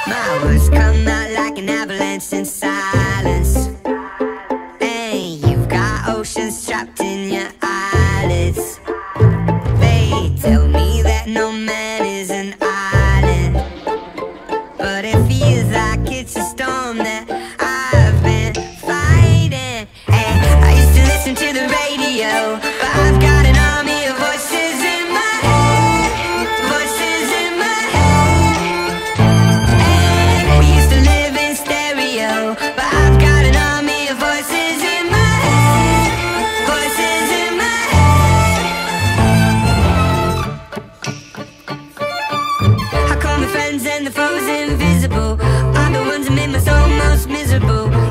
My words come out like an avalanche in silence, and you've got oceans trapped in your eyelids. They tell me that no man is an island, but it feels like it's a storm that I've been fighting. Hey, I used to listen to the radio, but I've got an army of voices in my head, voices in my head. And we used to live in stereo, but I've got an army of voices in my head, voices in my head. How come the friends and the foes invisible are the ones that make my soul most miserable?